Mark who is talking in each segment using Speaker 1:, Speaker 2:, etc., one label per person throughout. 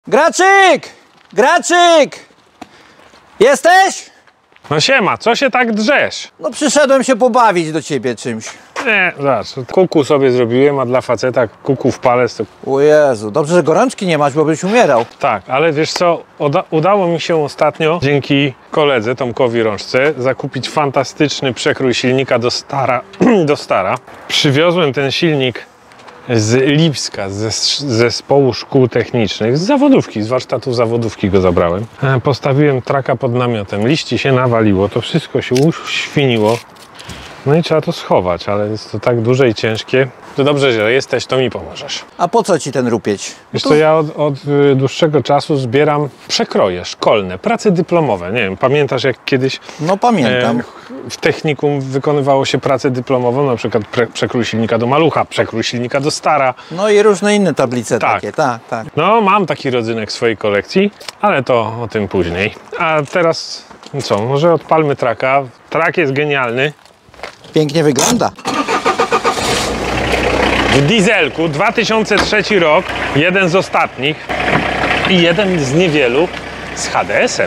Speaker 1: Graczyk! Graczyk! Jesteś?
Speaker 2: No siema, co się tak drzesz?
Speaker 1: No przyszedłem się pobawić do ciebie czymś.
Speaker 2: Nie, zobacz, kuku sobie zrobiłem, a dla faceta kuku w palec to...
Speaker 1: O Jezu, dobrze, że gorączki nie masz, bo byś umierał.
Speaker 2: Tak, ale wiesz co, udało mi się ostatnio, dzięki koledze Tomkowi Rączce, zakupić fantastyczny przekrój silnika do Stara. Przywiozłem ten silnik z Lipska, z zespołu szkół technicznych, z zawodówki, z warsztatów zawodówki go zabrałem. Postawiłem traka pod namiotem, liści się nawaliło, to wszystko się uświniło. No i trzeba to schować, ale jest to tak duże i ciężkie. To dobrze, że jesteś, to mi pomożesz.
Speaker 1: A po co ci ten rupieć?
Speaker 2: Wiesz co, ja od dłuższego czasu zbieram przekroje szkolne, prace dyplomowe. Nie wiem, pamiętasz jak kiedyś
Speaker 1: No pamiętam.
Speaker 2: w technikum wykonywało się pracę dyplomową, na przykład przekrój silnika do Malucha, przekrój silnika do Stara.
Speaker 1: No i różne inne tablice
Speaker 2: Tak.
Speaker 1: takie, tak.
Speaker 2: No, mam taki rodzynek w swojej kolekcji, ale to o tym później. A teraz co, może odpalmy traka. Trak jest genialny.
Speaker 1: Pięknie wygląda.
Speaker 2: W dieselku, 2003 rok, jeden z ostatnich i jeden z niewielu z HDS-em.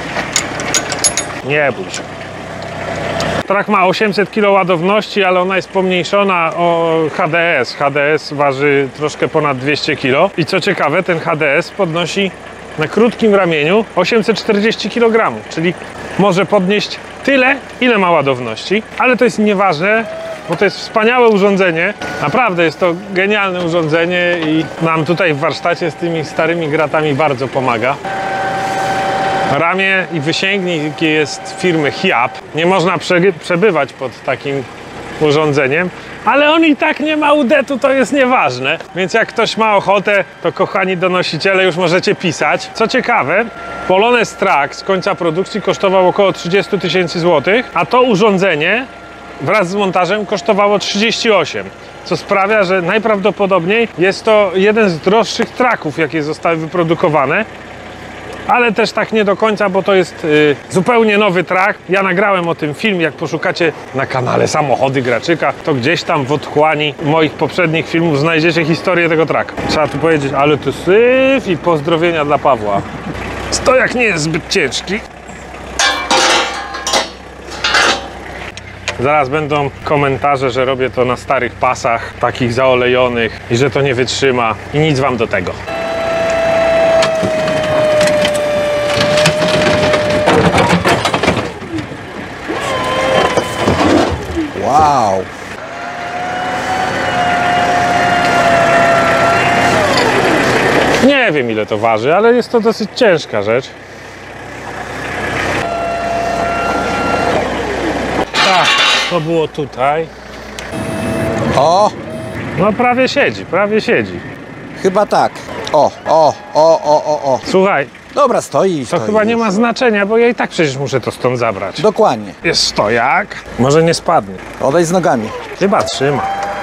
Speaker 2: Nie bój się. Trak ma 800 kg ładowności, ale ona jest pomniejszona o HDS. HDS waży troszkę ponad 200 kg. I co ciekawe, ten HDS podnosi na krótkim ramieniu 840 kg, czyli może podnieść tyle, ile ma ładowności, ale to jest nieważne, bo to jest wspaniałe urządzenie. Naprawdę jest to genialne urządzenie i nam tutaj w warsztacie z tymi starymi gratami bardzo pomaga. Ramię i wysięgnik jest firmy Hiab. Nie można przebywać pod takim urządzeniem, ale on i tak nie ma UDET-u, to jest nieważne. Więc jak ktoś ma ochotę, to kochani donosiciele już możecie pisać. Co ciekawe, Polones Track z końca produkcji kosztował około 30 000 złotych, a to urządzenie wraz z montażem kosztowało 38, co sprawia, że najprawdopodobniej jest to jeden z droższych traków, jakie zostały wyprodukowane. Ale też tak nie do końca, bo to jest zupełnie nowy trak. Ja nagrałem o tym film, jak poszukacie na kanale Samochody Graczyka, to gdzieś tam w otchłani moich poprzednich filmów znajdziecie historię tego traka. Trzeba tu powiedzieć, ale to syf i pozdrowienia dla Pawła. Stojak nie jest zbyt ciężki. Zaraz będą komentarze, że robię to na starych pasach, takich zaolejonych i że to nie wytrzyma i nic wam do tego.
Speaker 1: Wow.
Speaker 2: Nie wiem ile to waży, ale jest to dosyć ciężka rzecz. Tak, to było tutaj.
Speaker 1: O,
Speaker 2: No prawie siedzi, prawie siedzi.
Speaker 1: chyba tak. O.
Speaker 2: Słuchaj,
Speaker 1: Dobra, stoi.
Speaker 2: to chyba nie ma znaczenia, bo ja i tak przecież muszę to stąd zabrać.
Speaker 1: Dokładnie.
Speaker 2: Jest stojak. Może nie spadnie.
Speaker 1: Odejdź z nogami.
Speaker 2: Chyba trzyma.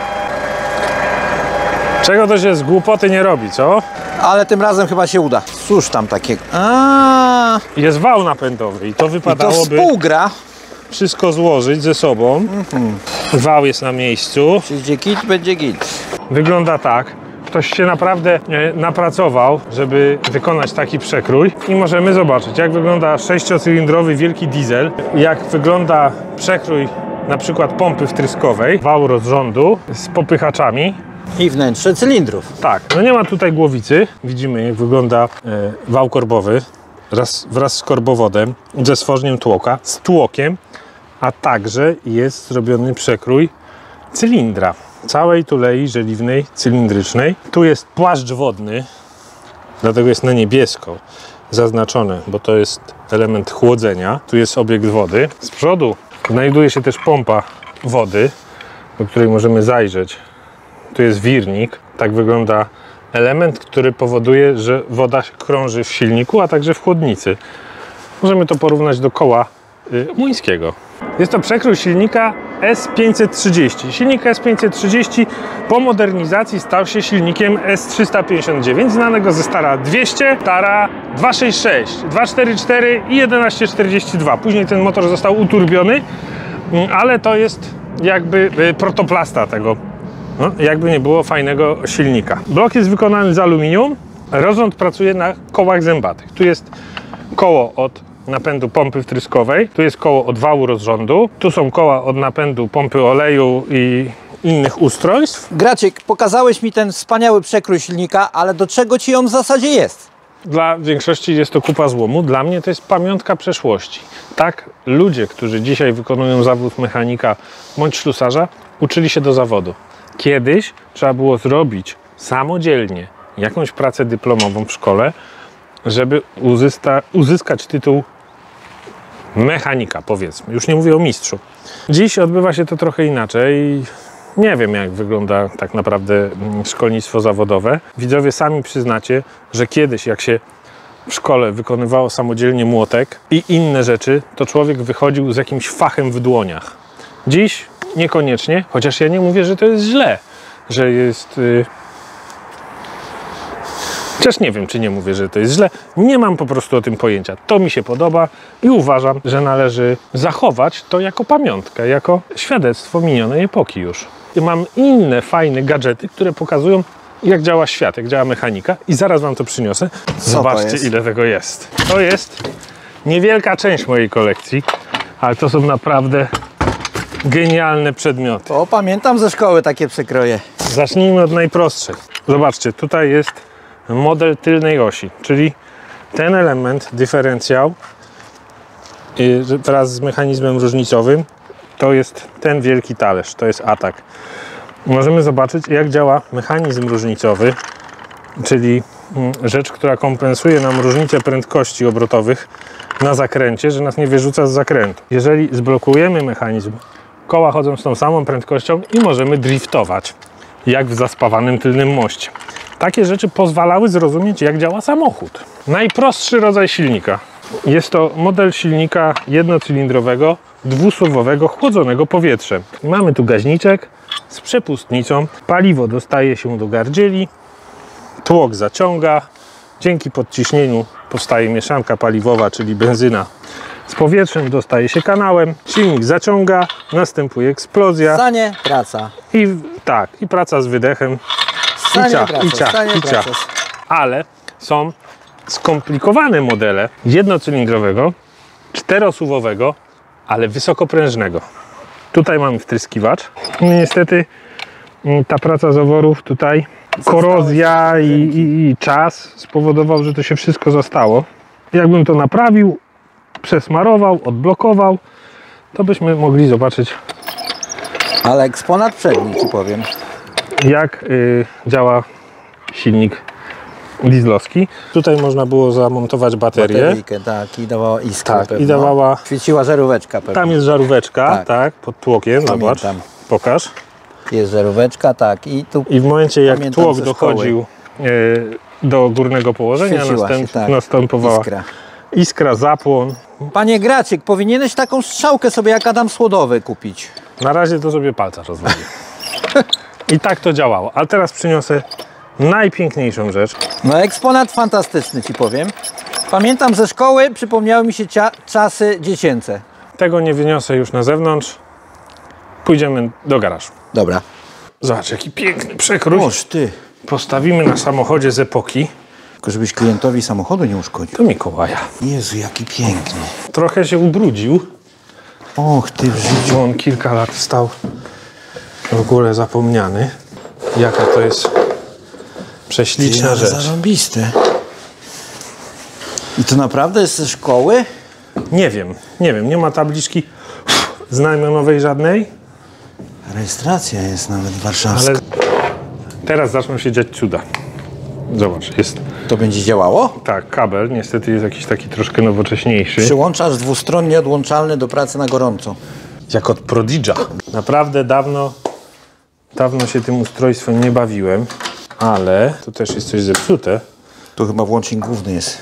Speaker 2: Czego to się z głupoty nie robi, co?
Speaker 1: Ale tym razem chyba się uda. Cóż tam takiego.
Speaker 2: Jest wał napędowy i to
Speaker 1: I to
Speaker 2: wypadałoby
Speaker 1: współgra.
Speaker 2: wszystko złożyć ze sobą. Wał jest na miejscu.
Speaker 1: Czyli git, będzie git.
Speaker 2: Wygląda tak. Ktoś się naprawdę napracował, żeby wykonać taki przekrój. I możemy zobaczyć, jak wygląda 6-cylindrowy wielki diesel, jak wygląda przekrój na przykład pompy wtryskowej, wał rozrządu z popychaczami.
Speaker 1: I wnętrze cylindrów.
Speaker 2: Tak, no nie ma tutaj głowicy. Widzimy, jak wygląda wał korbowy wraz z korbowodem, ze stworzeniem tłoka, z tłokiem, a także jest zrobiony przekrój cylindra. Całej tulei żeliwnej, cylindrycznej. Tu jest płaszcz wodny, dlatego jest na niebiesko zaznaczone, bo to jest element chłodzenia. Tu jest obiekt wody. Z przodu znajduje się też pompa wody, do której możemy zajrzeć. Tu jest wirnik. Tak wygląda element, który powoduje, że woda krąży w silniku, a także w chłodnicy. Możemy to porównać do koła młyńskiego. Jest to przekrój silnika S530. Silnik S530 po modernizacji stał się silnikiem S359, znanego ze Stara 200, Stara 266, 244 i 1142. Później ten motor został uturbiony, ale to jest jakby protoplasta tego, no, jakby nie było fajnego silnika. Blok jest wykonany z aluminium, Rozrząd pracuje na kołach zębatych. Tu jest koło od napędu pompy wtryskowej, tu jest koło od wału rozrządu, tu są koła od napędu pompy oleju i innych ustrojstw.
Speaker 1: Graciek, pokazałeś mi ten wspaniały przekrój silnika, ale do czego ci on w zasadzie jest?
Speaker 2: Dla większości jest to kupa złomu, dla mnie to jest pamiątka przeszłości. Tak, ludzie, którzy dzisiaj wykonują zawód mechanika bądź ślusarza, uczyli się do zawodu. Kiedyś trzeba było zrobić samodzielnie jakąś pracę dyplomową w szkole, żeby uzyskać tytuł mechanika, powiedzmy. Już nie mówię o mistrzu. Dziś odbywa się to trochę inaczej. Nie wiem, jak wygląda tak naprawdę szkolnictwo zawodowe. Widzowie, sami przyznacie, że kiedyś, jak się w szkole wykonywało samodzielnie młotek i inne rzeczy, to człowiek wychodził z jakimś fachem w dłoniach. Dziś niekoniecznie, chociaż ja nie mówię, że to jest źle, że jest... Chociaż nie wiem, czy nie mówię, że to jest źle. Nie mam po prostu o tym pojęcia. To mi się podoba i uważam, że należy zachować to jako pamiątkę, jako świadectwo minionej epoki już. I mam inne fajne gadżety, które pokazują, jak działa świat, jak działa mechanika i zaraz wam to przyniosę. Zobaczcie, ile tego jest. To jest niewielka część mojej kolekcji, ale to są naprawdę genialne przedmioty.
Speaker 1: O, pamiętam ze szkoły takie przekroje.
Speaker 2: Zacznijmy od najprostszej. Zobaczcie, tutaj jest model tylnej osi, czyli ten element, dyferencjał wraz z mechanizmem różnicowym, to jest ten wielki talerz, to jest atak. Możemy zobaczyć, jak działa mechanizm różnicowy, czyli rzecz, która kompensuje nam różnicę prędkości obrotowych na zakręcie, że nas nie wyrzuca z zakrętu. Jeżeli zblokujemy mechanizm, koła chodzą z tą samą prędkością i możemy driftować, jak w zaspawanym tylnym moście. Takie rzeczy pozwalały zrozumieć, jak działa samochód. Najprostszy rodzaj silnika. Jest to model silnika jednocylindrowego, dwusuwowego, chłodzonego powietrzem. Mamy tu gaźniczek z przepustnicą. Paliwo dostaje się do gardzieli. Tłok zaciąga. Dzięki podciśnieniu powstaje mieszanka paliwowa, czyli benzyna z powietrzem. Dostaje się kanałem. Silnik zaciąga, następuje eksplozja.
Speaker 1: Stanie, praca.
Speaker 2: I praca z wydechem. I ciach. Ale są skomplikowane modele jednocylindrowego, czterosuwowego, ale wysokoprężnego. Tutaj mamy wtryskiwacz. Niestety ta praca zaworów tutaj, korozja i czas spowodował, że to się wszystko zastało. Jakbym to naprawił, przesmarował, odblokował, to byśmy mogli zobaczyć,
Speaker 1: ale eksponat przedni, ci powiem.
Speaker 2: Jak działa silnik dieslowski. Tutaj można było zamontować baterię.
Speaker 1: Bateryjkę, tak, i dawała iskrę
Speaker 2: Tak,
Speaker 1: pewno.
Speaker 2: i dawała...
Speaker 1: Świeciła żaróweczka pewnie.
Speaker 2: Tam jest żaróweczka,
Speaker 1: Tak.
Speaker 2: tak, pod tłokiem, zobacz,
Speaker 1: Pamiętam.
Speaker 2: pokaż.
Speaker 1: Jest żaróweczka, tak, i tu
Speaker 2: I w momencie, jak
Speaker 1: pamiętam
Speaker 2: tłok
Speaker 1: ze
Speaker 2: dochodził do górnego położenia,
Speaker 1: świeciła się, tak,
Speaker 2: następowała iskra, zapłon.
Speaker 1: Panie Graciek, powinieneś taką strzałkę sobie jak Adam Słodowy kupić.
Speaker 2: Na razie to sobie palca rozwalił. I tak to działało. Ale teraz przyniosę najpiękniejszą rzecz.
Speaker 1: No eksponat fantastyczny, ci powiem. Pamiętam ze szkoły, przypomniały mi się czasy dziecięce.
Speaker 2: Tego nie wyniosę już na zewnątrz. Pójdziemy do garażu.
Speaker 1: Dobra.
Speaker 2: Zobacz, jaki piękny przekrój.
Speaker 1: Oż ty.
Speaker 2: Postawimy na samochodzie z epoki.
Speaker 1: Tylko żebyś klientowi samochodu nie uszkodził.
Speaker 2: To Mikołaja.
Speaker 1: Jezu, jaki piękny.
Speaker 2: Trochę się ubrudził,
Speaker 1: Och ty w życiu.
Speaker 2: bo on kilka lat stał w ogóle zapomniany. Jaka to jest prześliczna rzecz.
Speaker 1: Zarąbiste. I to naprawdę jest ze szkoły?
Speaker 2: Nie wiem, nie ma tabliczki znamionowej żadnej,
Speaker 1: Rejestracja jest nawet warszawska.
Speaker 2: ale teraz zaczną się dziać cuda. Zobacz, jest
Speaker 1: To będzie działało?
Speaker 2: tak, kabel, niestety jest jakiś taki troszkę nowocześniejszy.
Speaker 1: Przyłączacz dwustronnie odłączalny do pracy na gorąco.
Speaker 2: Jak od Prodig'a. Naprawdę dawno się tym ustrojstwem nie bawiłem, ale tu też jest coś zepsute.
Speaker 1: Tu chyba włącznik główny jest.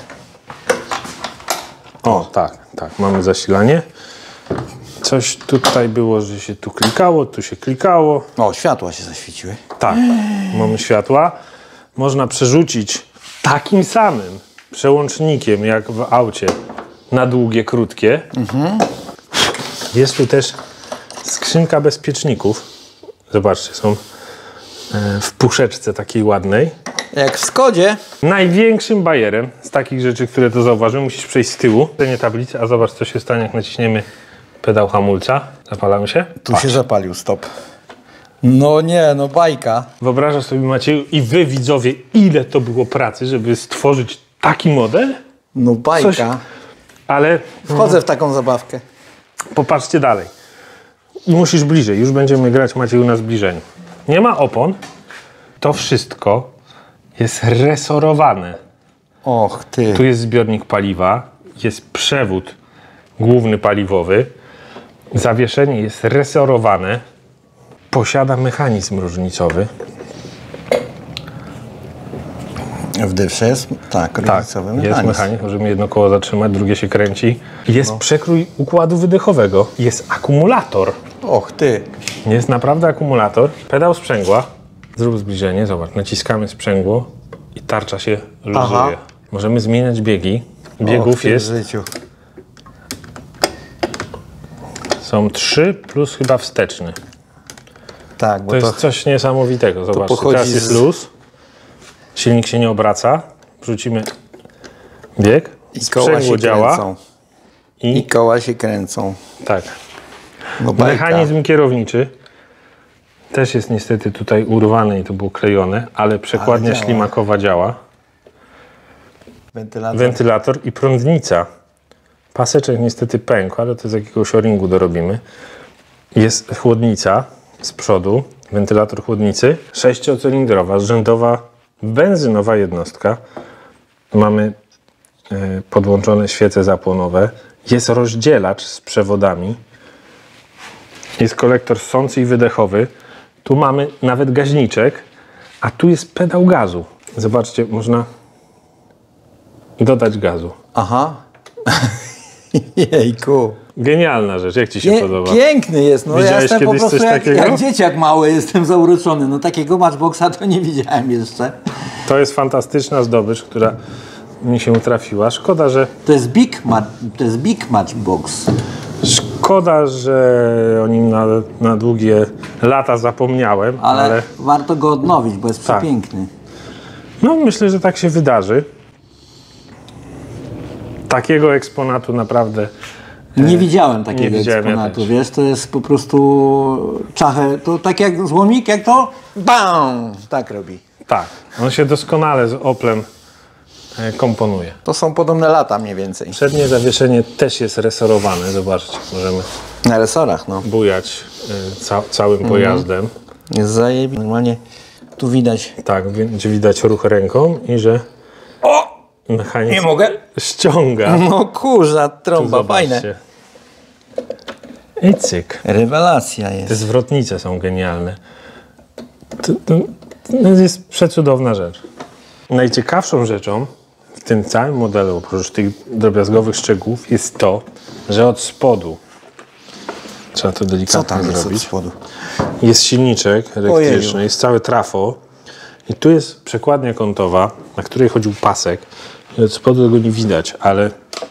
Speaker 2: O, tak, mamy zasilanie. Coś tutaj było, że się tu klikało, tu się klikało.
Speaker 1: O, światła się zaświeciły.
Speaker 2: Tak, mamy światła. Można przerzucić takim samym przełącznikiem jak w aucie na długie, krótkie. Jest tu też skrzynka bezpieczników. Zobaczcie, są w puszeczce takiej ładnej.
Speaker 1: Jak w Skodzie.
Speaker 2: Największym bajerem z takich rzeczy, które to zauważyłem, musisz przejść z tyłu. To nie tablicy, a zobacz, co się stanie, jak naciśniemy pedał hamulca. Zapalamy się?
Speaker 1: Tu się zapalił, stop. No nie, no bajka.
Speaker 2: Wyobrażasz sobie, Macieju, i wy, widzowie, ile to było pracy, żeby stworzyć taki model?
Speaker 1: No bajka.
Speaker 2: Coś, ale
Speaker 1: Wchodzę w taką zabawkę.
Speaker 2: popatrzcie dalej. Musisz bliżej, już będziemy grać, Macieju, na zbliżeniu. Nie ma opon. To wszystko jest resorowane.
Speaker 1: Och ty.
Speaker 2: Tu jest zbiornik paliwa, jest przewód główny paliwowy, zawieszenie jest resorowane, posiada mechanizm różnicowy.
Speaker 1: W dywsze jest, tak, różnicowy mechanizm.
Speaker 2: Jest mechanizm, możemy jedno koło zatrzymać, drugie się kręci. Jest przekrój układu wydechowego, jest akumulator.
Speaker 1: Och ty.
Speaker 2: Jest naprawdę akumulator. Pedał sprzęgła. Zrób zbliżenie, zobacz, naciskamy sprzęgło i tarcza się luzuje.
Speaker 1: Aha.
Speaker 2: Możemy zmieniać biegi. Biegów jest,
Speaker 1: życiu.
Speaker 2: są 3 plus chyba wsteczny.
Speaker 1: Tak, bo
Speaker 2: To jest coś niesamowitego. Zobaczcie,
Speaker 1: pochodzi
Speaker 2: teraz jest
Speaker 1: z-
Speaker 2: luz, silnik się nie obraca, wrzucimy bieg,
Speaker 1: i koła
Speaker 2: sprzęgło
Speaker 1: się
Speaker 2: działa
Speaker 1: kręcą.
Speaker 2: i
Speaker 1: I koła się kręcą.
Speaker 2: tak.
Speaker 1: No bajka.
Speaker 2: Mechanizm kierowniczy też jest niestety tutaj urwany i to było klejone, ale przekładnia
Speaker 1: Ale działa.
Speaker 2: ślimakowa działa.
Speaker 1: Wentylator.
Speaker 2: Wentylator i prądnica. Paseczek niestety pękł, ale to z jakiegoś o-ringu dorobimy. Jest chłodnica z przodu, wentylator chłodnicy, 6-cylindrowa, rzędowa, benzynowa jednostka. Mamy podłączone świece zapłonowe. Jest rozdzielacz z przewodami. Jest kolektor ssący i wydechowy. Tu mamy nawet gaźniczek, a tu jest pedał gazu. Zobaczcie, można dodać gazu.
Speaker 1: Aha. Jejku.
Speaker 2: Genialna rzecz, jak Ci się podoba?
Speaker 1: Piękny jest. No ja
Speaker 2: Widziałeś
Speaker 1: jestem po
Speaker 2: kiedyś
Speaker 1: prostu
Speaker 2: coś
Speaker 1: jak
Speaker 2: takiego?
Speaker 1: dzieciak mały, jestem zauroczony. No takiego matchboxa to nie widziałem jeszcze.
Speaker 2: To jest fantastyczna zdobycz, która mi się trafiła. Szkoda, że
Speaker 1: To jest big matchbox.
Speaker 2: o nim na długie lata zapomniałem,
Speaker 1: Ale warto go odnowić, bo jest
Speaker 2: Tak.
Speaker 1: przepiękny.
Speaker 2: no myślę, że tak się wydarzy. Takiego eksponatu naprawdę
Speaker 1: Nie widziałem takiego
Speaker 2: widziałem ja
Speaker 1: eksponatu,
Speaker 2: też.
Speaker 1: wiesz, to jest po prostu czachę, to tak jak złomik, jak to bam, tak robi.
Speaker 2: tak. On się doskonale z Oplem komponuje.
Speaker 1: To są podobne lata mniej więcej.
Speaker 2: Przednie zawieszenie też jest resorowane. Zobaczcie, możemy
Speaker 1: Na resorach, no.
Speaker 2: bujać całym pojazdem.
Speaker 1: Jest zajebiste. Normalnie tu widać.
Speaker 2: Tak, będzie widać ruch ręką i że mechanizm
Speaker 1: mogę.
Speaker 2: ściąga.
Speaker 1: No kurza, trąba, fajne.
Speaker 2: Zobaczcie. I cyk.
Speaker 1: Rewelacja
Speaker 2: Te
Speaker 1: jest.
Speaker 2: zwrotnice są genialne. To jest przecudowna rzecz. Najciekawszą rzeczą w tym całym modelu, oprócz tych drobiazgowych szczegółów, jest to, że od spodu trzeba to
Speaker 1: Co
Speaker 2: delikatnie
Speaker 1: tam jest od
Speaker 2: zrobić.
Speaker 1: spodu?
Speaker 2: Jest silniczek elektryczny,
Speaker 1: Ojeju.
Speaker 2: jest całe trafo i tu jest przekładnia kątowa, na której chodził pasek. I od spodu tego nie widać, ale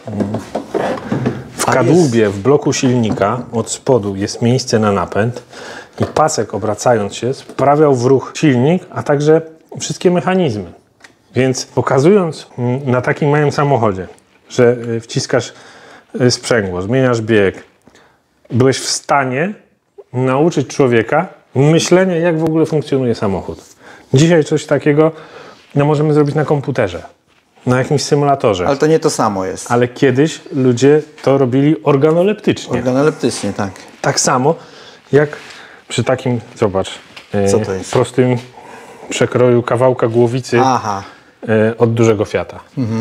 Speaker 2: w kadłubie, w bloku silnika od spodu jest miejsce na napęd i pasek, obracając się, sprawiał w ruch silnik, a także wszystkie mechanizmy. Więc pokazując na takim małym samochodzie, że wciskasz sprzęgło, zmieniasz bieg, byłeś w stanie nauczyć człowieka myślenia, jak w ogóle funkcjonuje samochód. Dzisiaj coś takiego możemy zrobić na komputerze, na jakimś symulatorze.
Speaker 1: Ale to nie to samo jest.
Speaker 2: Ale kiedyś ludzie to robili organoleptycznie.
Speaker 1: Organoleptycznie, tak.
Speaker 2: Tak samo jak przy takim, zobacz,
Speaker 1: Co to jest?
Speaker 2: prostym przekroju kawałka głowicy
Speaker 1: Aha.
Speaker 2: od dużego Fiata.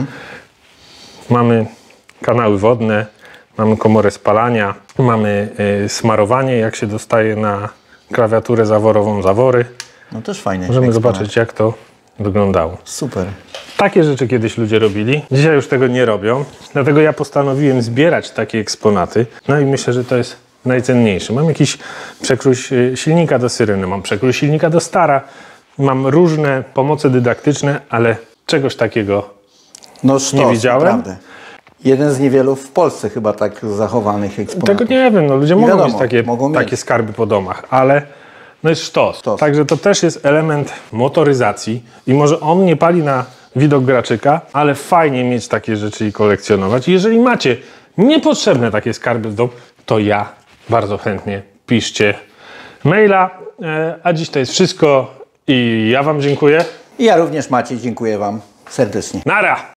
Speaker 2: Mamy kanały wodne, mamy komorę spalania, mamy smarowanie, jak się dostaje na klawiaturę zaworową zawory.
Speaker 1: No też fajnie.
Speaker 2: Możemy
Speaker 1: eksponat.
Speaker 2: zobaczyć, jak to wyglądało.
Speaker 1: Super.
Speaker 2: Takie rzeczy kiedyś ludzie robili, dzisiaj już tego nie robią, dlatego ja postanowiłem zbierać takie eksponaty, no i myślę, że to jest najcenniejsze. Mam jakiś przekrój silnika do Syreny, mam przekrój silnika do Stara, mam różne pomoce dydaktyczne, ale czegoś takiego
Speaker 1: No sztos,
Speaker 2: nie widziałem.
Speaker 1: naprawdę. Jeden z niewielu w Polsce chyba tak zachowanych eksponatów.
Speaker 2: Tego nie wiem, no ludzie mogą
Speaker 1: wiadomo,
Speaker 2: mieć takie,
Speaker 1: mogą mieć.
Speaker 2: takie skarby po domach, ale No jest sztos.
Speaker 1: Sztos.
Speaker 2: Także to też jest element motoryzacji i może on nie pali na widok graczyka, ale fajnie mieć takie rzeczy i kolekcjonować. I jeżeli macie niepotrzebne takie skarby w domu, to ja bardzo chętnie piszcie maila. A dziś to jest wszystko i ja Wam dziękuję.
Speaker 1: I ja również, Maciej, dziękuję Wam serdecznie.
Speaker 2: Nara!